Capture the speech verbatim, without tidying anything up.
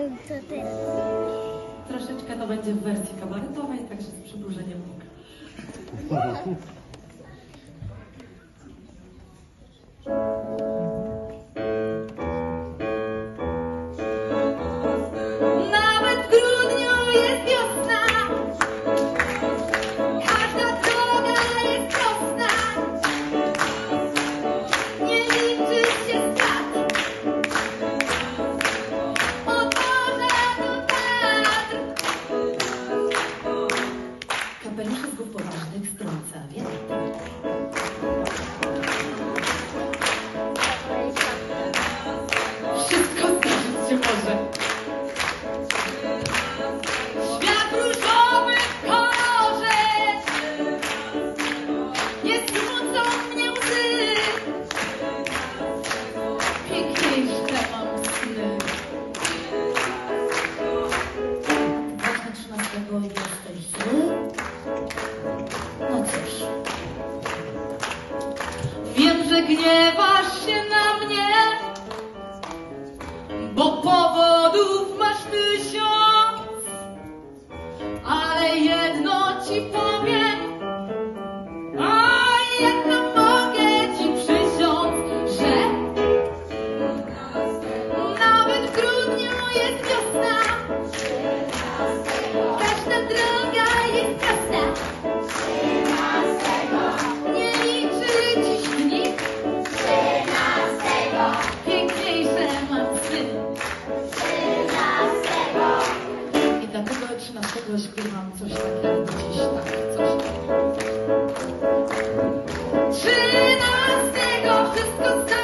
wiem, co to jest. Troszeczkę to będzie w wersji kabaretowej, także z przymrużeniem oka. Nawet w grudniu jest wiosna, każda droga jest prosta, nie liczy się strat, od morza do Tatr. Kapelusze z głów poważnych strąca wiatr. Wszystko zdarzyć się może. Świat różowy w kolorze, nie smucą mnie łzy, Piękniejsze mam sny. Ważne trzynastego jesteś zły? No cóż. wiem, że gniewasz się na mnie, bo powodów masz tysiąc, ale jedno ci powiem, a jedno mogę ci przysiąc, że nawet w grudniu jest wiosna, każda droga jest prosta, nie liczy dziś dni, piękniejsze mam sny. I dlatego trzynastego śpiewam coś takiego dziś, tak, coś takiego. Trzynastego wszystko stało.